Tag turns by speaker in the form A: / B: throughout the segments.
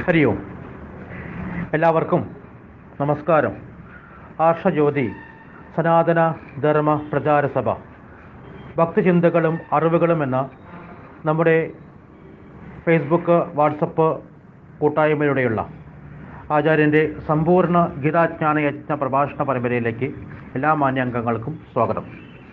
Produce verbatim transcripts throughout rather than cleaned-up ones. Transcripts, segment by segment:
A: ഹരി ഓം. എല്ലാവർക്കും നമസ്കാരം. ആർഷജ്യോതി സനാതന ധർമ്മ പ്രചാര സഭ ഭക്തിചിന്തകളും അറിവുകളും എന്ന നമ്മുടെ ഫേസ്ബുക്ക് വാട്സപ്പ് കൂട്ടായ്മയിലൂടെയുള്ള ആചാര്യൻ്റെ സമ്പൂർണ്ണ ഗീതാജ്ഞാന യജ്ഞ പ്രഭാഷണ പരമ്പരയിലേക്ക് എല്ലാ മാന്യാംഗങ്ങൾക്കും സ്വാഗതം.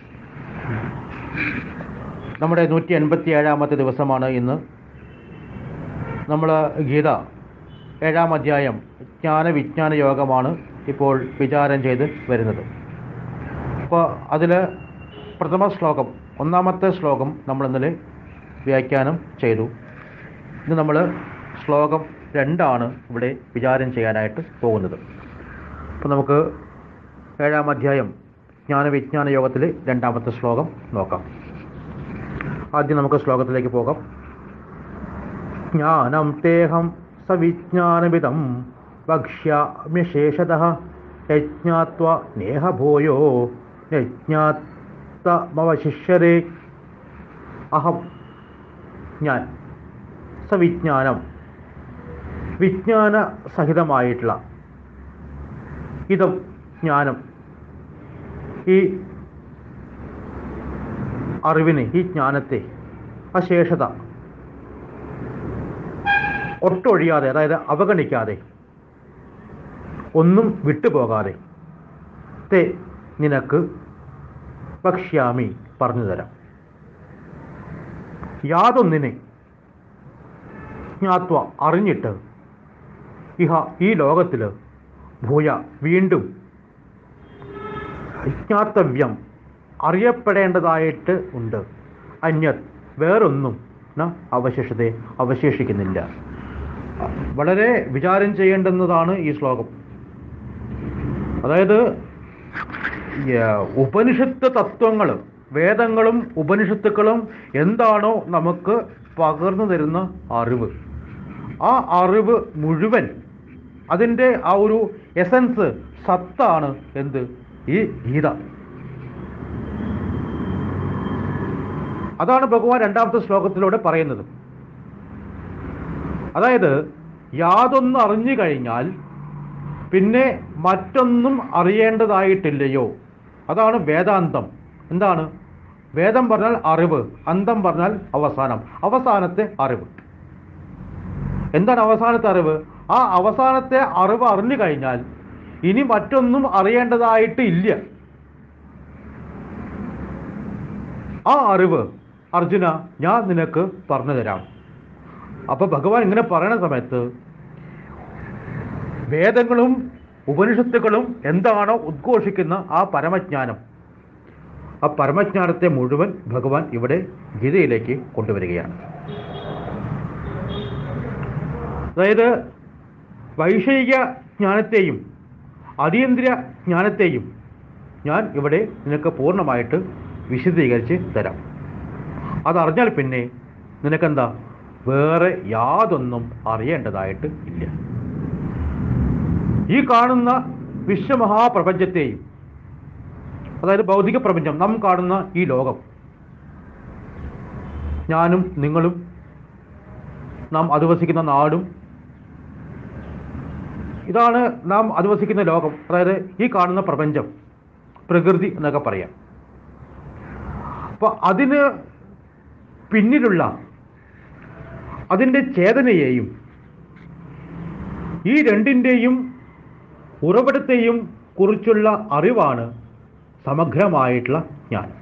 A: നമ്മുടെ നൂറ്റി എൺപത്തി ഏഴാമത്തെ ദിവസമാണ് ഇന്ന്. നമ്മൾ ഗീത ഏഴാം അധ്യായം ജ്ഞാനവിജ്ഞാന യോഗമാണ് ഇപ്പോൾ വിചാരം ചെയ്ത് വരുന്നത്. അപ്പോൾ അതിൽ പ്രഥമ ശ്ലോകം, ഒന്നാമത്തെ ശ്ലോകം നമ്മൾ ഇന്നലെ വ്യാഖ്യാനം ചെയ്തു. ഇന്ന് നമ്മൾ ശ്ലോകം രണ്ടാണ് ഇവിടെ വിചാരം ചെയ്യാനായിട്ട് പോകുന്നത്. അപ്പോൾ നമുക്ക് ഏഴാം അധ്യായം ജ്ഞാനവിജ്ഞാന യോഗത്തിലെ രണ്ടാമത്തെ ശ്ലോകം നോക്കാം. ആദ്യം നമുക്ക് ശ്ലോകത്തിലേക്ക് പോകാം. ജ്ഞാനം തേഹം സവിജ്ഞാനവിദം വക്ഷ്യാമ്യശേഷതഃ യജ്ഞാത്വാ നേഹഭൂയോ യജ്ഞാത്തമവശിഷ്യതേ. അഹം ഞാൻ സവിജ്ഞാനം, വിജ്ഞാന സഹിതമായിട്ടുള്ള ഇതം ജ്ഞാനം, ഈ അറിവിനെ, ഈ ജ്ഞാനത്തെ, അശേഷത ഒട്ടൊഴിയാതെ, അതായത് അവഗണിക്കാതെ, ഒന്നും വിട്ടുപോകാതെ തേ നിനക്ക് വക്ഷ്യാമി പറഞ്ഞു തരാം. യാതൊന്നിനെ ജ്ഞാത്വ അറിഞ്ഞിട്ട് ഇഹ ഈ ലോകത്തിൽ ഭൂയ വീണ്ടും ജ്ഞാതവ്യം അറിയപ്പെടേണ്ടതായിട്ട് ഉണ്ട്. അന്യത് വേറൊന്നും ന അവശേഷത അവശേഷിക്കുന്നില്ല. വളരെ വിചാരം ചെയ്യേണ്ടുന്നതാണ് ഈ ശ്ലോകം. അതായത് ഉപനിഷത്ത് തത്വങ്ങൾ, വേദങ്ങളും ഉപനിഷത്തുക്കളും എന്താണോ നമുക്ക് പകർന്നു തരുന്ന അറിവ്, ആ അറിവ് മുഴുവൻ, അതിൻ്റെ ആ ഒരു എസൻസ്, സത്താണ് എന്ത് ഈ ഗീത. അതാണ് ഭഗവാൻ രണ്ടാമത്തെ ശ്ലോകത്തിലൂടെ പറയുന്നത്. അതായത് യാതൊന്നും അറിഞ്ഞു കഴിഞ്ഞാൽ പിന്നെ മറ്റൊന്നും അറിയേണ്ടതായിട്ടില്ലയോ. അതാണ് വേദാന്തം. എന്താണ് വേദം പറഞ്ഞാൽ? അറിവ്. അന്തം പറഞ്ഞാൽ അവസാനം, അവസാനത്തെ അറിവ്. എന്താണ് അവസാനത്തെ അറിവ്? ആ അവസാനത്തെ അറിവ് അറിഞ്ഞു കഴിഞ്ഞാൽ ഇനി മറ്റൊന്നും അറിയേണ്ടതായിട്ട് ഇല്ല. ആ അറിവ് അർജുന ഞാൻ നിനക്ക് പറഞ്ഞു തരാം. അപ്പൊ ഭഗവാൻ ഇങ്ങനെ പറയുന്ന സമയത്ത് വേദങ്ങളും ഉപനിഷത്തുക്കളും എന്താണോ ഉദ്ഘോഷിക്കുന്ന ആ പരമജ്ഞാനം, ആ പരമജ്ഞാനത്തെ മുഴുവൻ ഭഗവാൻ ഇവിടെ ഗീതയിലേക്ക് കൊണ്ടുവരികയാണ്. അതായത് വൈഷയിക ജ്ഞാനത്തെയും അതീന്ദ്രിയ ജ്ഞാനത്തെയും ഞാൻ ഇവിടെ നിനക്ക് പൂർണ്ണമായിട്ട് വിശദീകരിച്ച് തരാം. അതറിഞ്ഞാൽ പിന്നെ നിനക്കെന്താ വേറെ യാതൊന്നും അറിയേണ്ടതായിട്ട് ഇല്ല. ഈ കാണുന്ന വിശ്വമഹാപ്രപഞ്ചത്തെയും, അതായത് ഭൗതിക പ്രപഞ്ചം, നാം കാണുന്ന ഈ ലോകം, ഞാനും നിങ്ങളും നാം അധിവസിക്കുന്ന നാടും, ഇതാണ് നാം അധിവസിക്കുന്ന ലോകം. അതായത് ഈ കാണുന്ന പ്രപഞ്ചം, പ്രകൃതി എന്നൊക്കെ പറയാം. അപ്പൊ അതിന് പിന്നിലുള്ള അതിൻ്റെ ചേതനയെയും ഈ രണ്ടിൻ്റെയും ഉറവിടത്തെയും കുറിച്ചുള്ള അറിവാണ് സമഗ്രമായിട്ടുള്ള ജ്ഞാനം.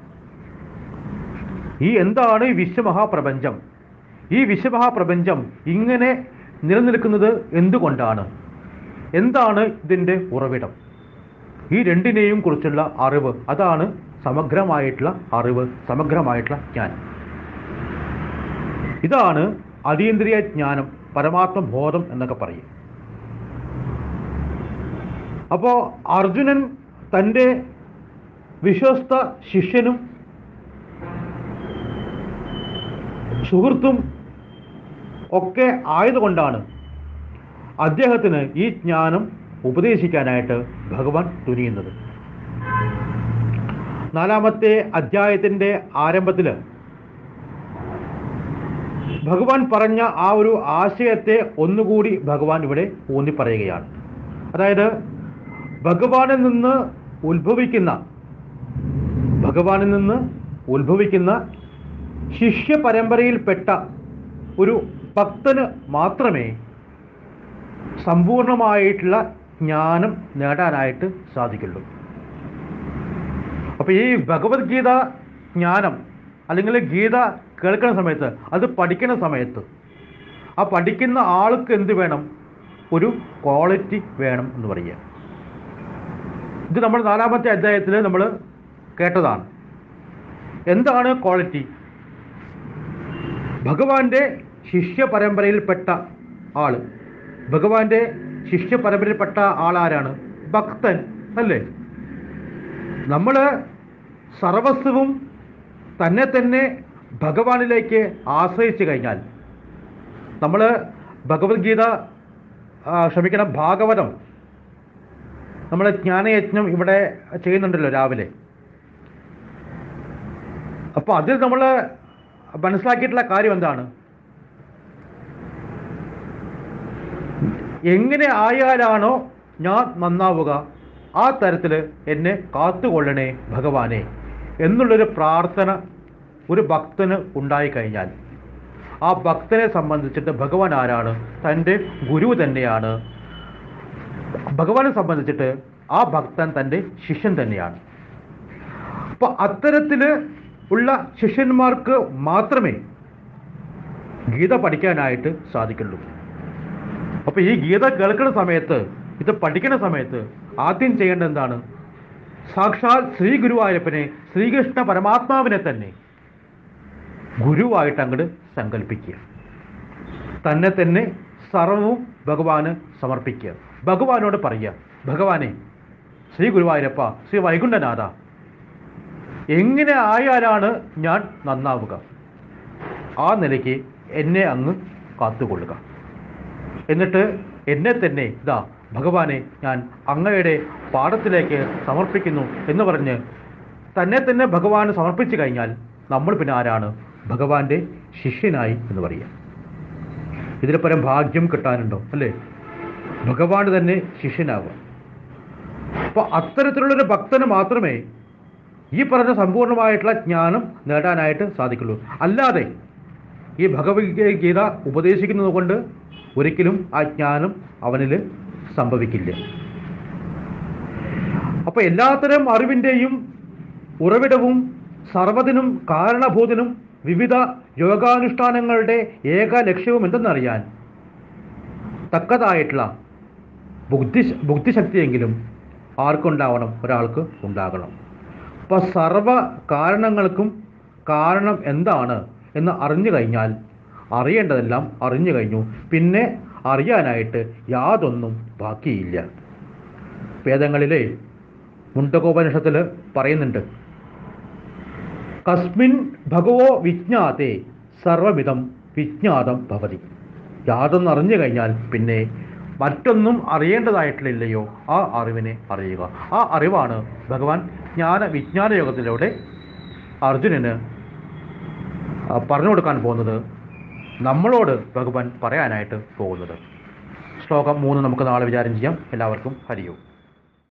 A: ഈ എന്താണ് ഈ വിശ്വമഹാപ്രപഞ്ചം? ഈ വിശ്വമഹാപ്രപഞ്ചം ഇങ്ങനെ നിലനിൽക്കുന്നത് എന്തുകൊണ്ടാണ്? എന്താണ് ഇതിൻ്റെ ഉറവിടം? ഈ രണ്ടിനെയും കുറിച്ചുള്ള അറിവ്, അതാണ് സമഗ്രമായിട്ടുള്ള അറിവ്, സമഗ്രമായിട്ടുള്ള ജ്ഞാനം. ഇതാണ് അതീന്ദ്രിയ ജ്ഞാനം, പരമാത്മബോധം എന്നൊക്കെ പറയും. അപ്പോൾ അർജുനൻ തൻ്റെ വിശ്വസ്ത ശിഷ്യനും സുഹൃത്തും ഒക്കെ ആയതുകൊണ്ടാണ് അദ്ദേഹത്തിന് ഈ ജ്ഞാനം ഉപദേശിക്കാനായിട്ട് ഭഗവാൻ തുനിയുന്നത്. നാലാമത്തെ അധ്യായത്തിൻ്റെ ആരംഭത്തിൽ ഭഗവാൻ പറഞ്ഞ ആ ഒരു ആശയത്തെ ഒന്നുകൂടി ഭഗവാൻ ഇവിടെ ഊന്നി പറയുകയാണ്. അതായത് ഭഗവാനിൽ നിന്ന് ഉത്ഭവിക്കുന്ന ഭഗവാനിൽ നിന്ന് ഉത്ഭവിക്കുന്ന ശിഷ്യ പരമ്പരയിൽപ്പെട്ട ഒരു ഭക്തന് മാത്രമേ സമ്പൂർണമായിട്ടുള്ള ജ്ഞാനം നേടാനായിട്ട് സാധിക്കുള്ളൂ. അപ്പോൾ ഈ ഭഗവത്ഗീത ജ്ഞാനം അല്ലെങ്കിൽ ഗീത കേൾക്കുന്ന സമയത്ത്, അത് പഠിക്കുന്ന സമയത്ത് ആ പഠിക്കുന്ന ആൾക്ക് എന്ത് വേണം? ഒരു ക്വാളിറ്റി വേണം എന്ന് പറയുക. ഇത് നമ്മൾ നാലാമത്തെ അധ്യായത്തിൽ നമ്മൾ കേട്ടതാണ്. എന്താണ് ക്വാളിറ്റി? ഭഗവാന്റെ ശിഷ്യ പരമ്പരയിൽപ്പെട്ട ആള്, ഭഗവാന്റെ ശിഷ്യ പരമ്പരയിൽപ്പെട്ട ആളാരാണ്? ഭക്തൻ അല്ലേ? നമ്മൾ സർവസ്വവും തന്നെ തന്നെ ഭഗവാനിലേക്ക് ആശ്രയിച്ചു കഴിഞ്ഞാൽ, നമ്മൾ ഭഗവത്ഗീത ക്ഷമിക്കണം ഭാഗവതം നമ്മൾ ജ്ഞാനയജ്ഞം ഇവിടെ ചെയ്യുന്നുണ്ടല്ലോ രാവിലെ. അപ്പോൾ അതിൽ നമ്മൾ മനസ്സിലാക്കിയിട്ടുള്ള കാര്യം എന്താണ്? എങ്ങനെ ആയാലാണോ ഞാൻ നന്നാവുക ആ തരത്തിൽ എന്നെ കാത്തുകൊള്ളണേ ഭഗവാനെ എന്നുള്ളൊരു പ്രാർത്ഥന ഒരു ഭക്തന് ഉണ്ടായിക്കഴിഞ്ഞാൽ, ആ ഭക്തനെ സംബന്ധിച്ചിട്ട് ഭഗവാൻ ആരാണ്? തൻ്റെ ഗുരു തന്നെയാണ്. ഭഗവാനെ സംബന്ധിച്ചിട്ട് ആ ഭക്തൻ തൻ്റെ ശിഷ്യൻ തന്നെയാണ്. അപ്പോൾ അത്തരത്തിൽ ഉള്ള ശിഷ്യന്മാർക്ക് മാത്രമേ ഗീത പഠിക്കാനായിട്ട് സാധിക്കുള്ളൂ. അപ്പോൾ ഈ ഗീത കേൾക്കുന്ന സമയത്ത്, ഇത് പഠിക്കുന്ന സമയത്ത് ആദ്യം ചെയ്യേണ്ടത് എന്താണ്? സാക്ഷാൽ ശ്രീ ഗുരുവായൂരപ്പനെ, ശ്രീകൃഷ്ണ പരമാത്മാവിനെ തന്നെ ഗുരുവായിട്ട് അങ്ങോട്ട് സങ്കല്പിക്കുക. തന്നെ തന്നെ സർവവും ഭഗവാന് സമർപ്പിക്കുക. ഭഗവാനോട് പറയുക, ഭഗവാനെ, ശ്രീ ഗുരുവായൂരപ്പ, ശ്രീ വൈകുണ്ഠനാഥ, എങ്ങനെ ആയാലാണ് ഞാൻ നന്നാവുക? ആ നിലയ്ക്ക് എന്നെ അങ്ങ് കാത്തുകൊള്ളുക. എന്നിട്ട് എന്നെ തന്നെ ഇതാ ഭഗവാനെ ഞാൻ അങ്ങയുടെ പാദത്തിലേക്ക് സമർപ്പിക്കുന്നു എന്ന് പറഞ്ഞ് തന്നെ തന്നെ ഭഗവാന് സമർപ്പിച്ചു കഴിഞ്ഞാൽ നമ്മൾ പിന്നെ ആരാണ്? ഭഗവാന്റെ ശിഷ്യനായി എന്ന് പറയുക. ഇതിൽ പരം ഭാഗ്യം കിട്ടാനുണ്ടോ അല്ലേ? ഭഗവാൻ തന്നെ ശിഷ്യനാവുക. അപ്പോൾ അത്തരത്തിലുള്ളൊരു ഭക്തന് മാത്രമേ ഈ പറഞ്ഞ സമ്പൂർണ്ണമായിട്ടുള്ള ജ്ഞാനം നേടാനായിട്ട് സാധിക്കുള്ളൂ. അല്ലാതെ ഈ ഭഗവത്ഗീത ഉപദേശിക്കുന്നത് കൊണ്ട് ഒരിക്കലും ആ ജ്ഞാനം അവനിൽ സംഭവിക്കില്ല. അപ്പോൾ എല്ലാത്തരം അറിവിൻ്റെയും ഉറവിടവും സർവ്വതിനും കാരണഭൂതനും വിവിധ യോഗാനുഷ്ഠാനങ്ങളുടെ ഏക ലക്ഷ്യവും എന്തെന്നറിയാൻ തക്കതായിട്ടുള്ള ബുദ്ധി ബുദ്ധിശക്തിയെങ്കിലും ആർക്കുണ്ടാവണം? ഒരാൾക്ക് ഉണ്ടാകണം. അപ്പോൾ സർവ കാരണങ്ങൾക്കും കാരണം എന്താണ് എന്ന് അറിഞ്ഞു കഴിഞ്ഞാൽ അറിയേണ്ടതെല്ലാം അറിഞ്ഞു കഴിഞ്ഞു. പിന്നെ അറിയാനായിട്ട് യാതൊന്നും ബാക്കിയില്ല. വേദങ്ങളിലെ മുണ്ടകോപനിഷത്തിൽ പറയുന്നുണ്ട്, കസ്മിൻ ഭഗവോ വിജ്ഞാതേ സർവമിതം വിജ്ഞാതം ഭവതി. യാതൊന്നും അറിഞ്ഞു കഴിഞ്ഞാൽ പിന്നെ മറ്റൊന്നും അറിയേണ്ടതായിട്ടില്ലയോ ആ അറിവിനെ അറിയുക. ആ അറിവാണ് ഭഗവാൻ ജ്ഞാന വിജ്ഞാന യോഗത്തിലൂടെ അർജുനന് പറഞ്ഞു കൊടുക്കാൻ പോകുന്നത്, നമ്മളോട് ഭഗവാൻ പറയാനായിട്ട് പോകുന്നത്. ശ്ലോകം മൂന്ന് നമുക്ക് നാളെ വിചാരം ചെയ്യാം. എല്ലാവർക്കും ഹരിയോ.